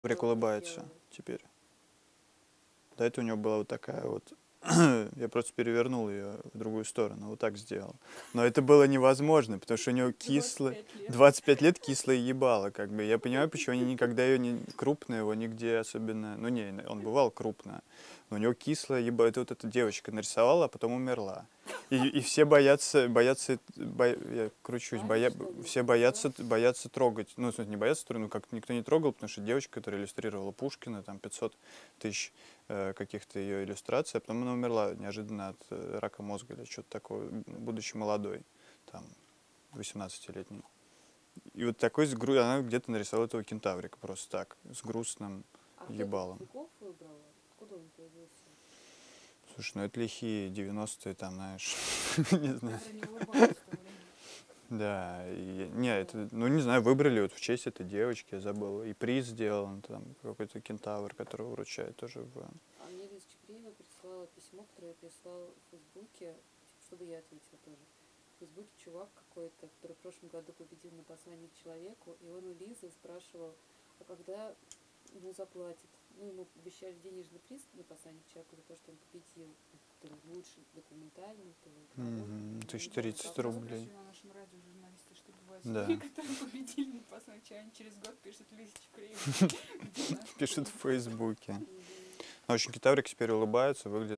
Рек улыбается теперь. До этого у него была вот такая вот... Я просто перевернул ее в другую сторону, вот так сделал. Но это было невозможно, потому что у него кислое... 25 лет кислое ебало, как бы. Я понимаю, почему они никогда ее не... Крупно его нигде особенно... Ну не, он бывал крупно. Но у него кислое ебало. Это вот эта девочка нарисовала, а потом умерла. И все боятся... Я кручусь. Все боятся трогать. Ну, в смысле, не боятся трогать, ну как никто не трогал, потому что девочка, которая иллюстрировала Пушкина, там 500 тысяч каких-то ее иллюстраций, а потом она умерла неожиданно от рака мозга или что-то такое, будучи молодой, там, 18-летней. И вот такой она где-то нарисовала этого кентаврика просто так, с грустным ебалом. Откуда он появился? Слушай, ну это лихие 90-е, там, знаешь, не знаю. Да, ну не знаю, выбрали вот в честь этой девочки, я забыл, и приз сделан, там какой-то кентавр, которого вручают тоже в... А мне Лиза Чекриева прислала письмо, которое я прислала в Фейсбуке, чтобы я ответила тоже. В Фейсбуке чувак какой-то, который в прошлом году победил на послании к человеку, и он у Лизы спрашивал, а когда ему заплатят. Ну, ему обещали денежный приз на послание к человеку за то, что он победил. Лучший документальный, то ли 1030 рублей. На нашем радио журналисты, что бывает Да. люди, которые победили на послание к человеку, через год пишут Лиза Чекриева. Пишет в Фейсбуке. Очень кентаврик теперь улыбается, выглядит